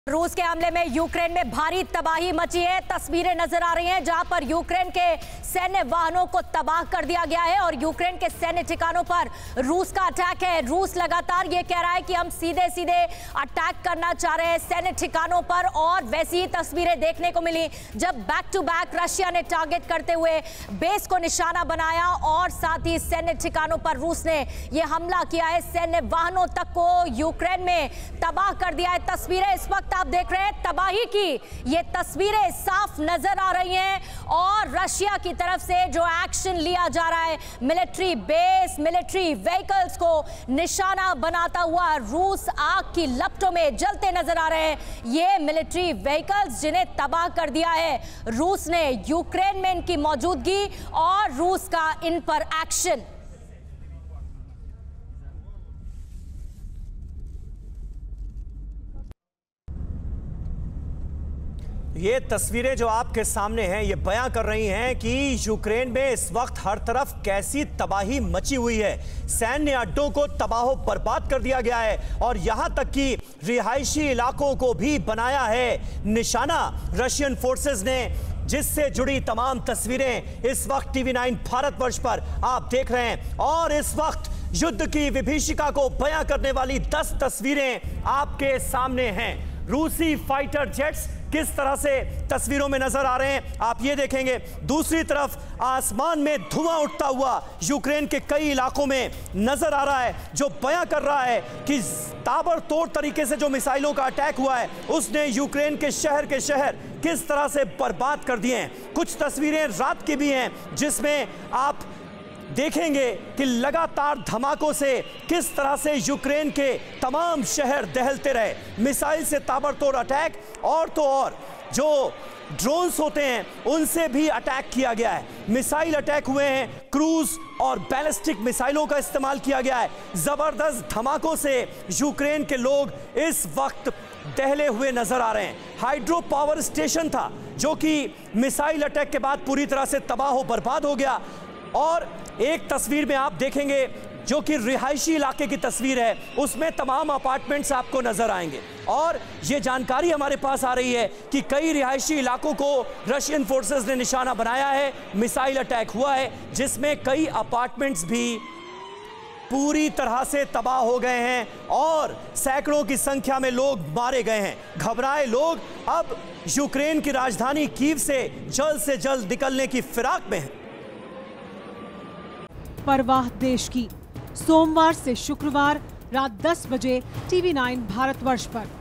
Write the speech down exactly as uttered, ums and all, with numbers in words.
रूस के हमले में यूक्रेन में भारी तबाही मची है। तस्वीरें नजर आ रही हैं जहां पर यूक्रेन के सैन्य वाहनों को तबाह कर दिया गया है और यूक्रेन के सैन्य ठिकानों पर रूस का अटैक है। रूस लगातार ये कह रहा है कि हम सीधे सीधे अटैक करना चाह रहे हैं सैन्य ठिकानों पर, और वैसी ही तस्वीरें देखने को मिली जब बैक टू बैक रशिया ने टारगेट करते हुए बेस को निशाना बनाया और साथ ही सैन्य ठिकानों पर रूस ने यह हमला किया है। सैन्य वाहनों तक को यूक्रेन में तबाह कर दिया है। तस्वीरें इस वक्त आप देख रहे हैं तबाही की, ये तस्वीरें साफ नजर आ रही हैं और रशिया की तरफ से जो एक्शन लिया जा रहा है, मिलिट्री बेस, मिलिट्री व्हीकल्स को निशाना बनाता हुआ रूस आग की लपटों में जलते नजर आ रहे हैं। ये मिलिट्री व्हीकल्स जिन्हें तबाह कर दिया है रूस ने, यूक्रेन में इनकी मौजूदगी और रूस का इन पर एक्शन। ये तस्वीरें जो आपके सामने हैं ये बयां कर रही हैं कि यूक्रेन में इस वक्त हर तरफ कैसी तबाही मची हुई है। सैन्य अड्डों को तबाह बर्बाद कर दिया गया है और यहां तक कि रिहायशी इलाकों को भी बनाया है निशाना रशियन फोर्सेस ने, जिससे जुड़ी तमाम तस्वीरें इस वक्त टीवी नाइन भारतवर्ष पर आप देख रहे हैं। और इस वक्त युद्ध की विभीषिका को बयां करने वाली दस तस्वीरें आपके सामने हैं। रूसी फाइटर जेट्स किस तरह से तस्वीरों में नजर आ रहे हैं आप ये देखेंगे। दूसरी तरफ आसमान में धुआं उठता हुआ यूक्रेन के कई इलाकों में नजर आ रहा है, जो बयां कर रहा है कि ताबड़तोड़ तरीके से जो मिसाइलों का अटैक हुआ है उसने यूक्रेन के शहर के शहर किस तरह से बर्बाद कर दिए हैं। कुछ तस्वीरें रात की भी हैं जिसमें आप देखेंगे कि लगातार धमाकों से किस तरह से यूक्रेन के तमाम शहर दहलते रहे। मिसाइल से ताबड़तोड़ अटैक, और तो और जो ड्रोन्स होते हैं उनसे भी अटैक किया गया है। मिसाइल अटैक हुए हैं, क्रूज और बैलिस्टिक मिसाइलों का इस्तेमाल किया गया है। जबरदस्त धमाकों से यूक्रेन के लोग इस वक्त दहले हुए नजर आ रहे हैं। हाइड्रो पावर स्टेशन था जो कि मिसाइल अटैक के बाद पूरी तरह से तबाह बर्बाद हो गया। और एक तस्वीर में आप देखेंगे जो कि रिहायशी इलाके की तस्वीर है, उसमें तमाम अपार्टमेंट्स आपको नजर आएंगे। और ये जानकारी हमारे पास आ रही है कि कई रिहायशी इलाकों को रशियन फोर्सेस ने निशाना बनाया है, मिसाइल अटैक हुआ है जिसमें कई अपार्टमेंट्स भी पूरी तरह से तबाह हो गए हैं और सैकड़ों की संख्या में लोग मारे गए हैं। घबराए लोग अब यूक्रेन की राजधानी कीव से जल्द से जल्द निकलने की फिराक में हैं। परवाह देश की, सोमवार से शुक्रवार रात दस बजे टीवी नाइन भारतवर्ष पर।